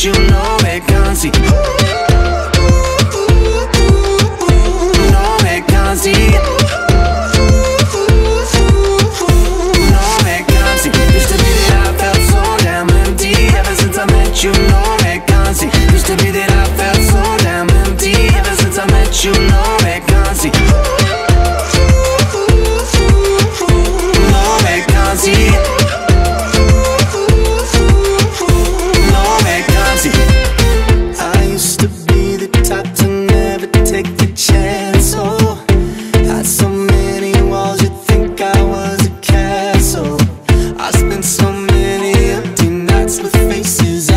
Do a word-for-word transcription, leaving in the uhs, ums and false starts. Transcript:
you no vacancy. No vacancy. No vacancy. Used to be that I felt so damn empty. Ever since I met you, no vacancy. Used to be that I felt so damn empty. Ever since I met you, no vacancy. No vacancy. No vacancy. I used to be the type to never take the chance. Oh, had so many walls, you'd think I was a castle. I spent so many empty nights with faces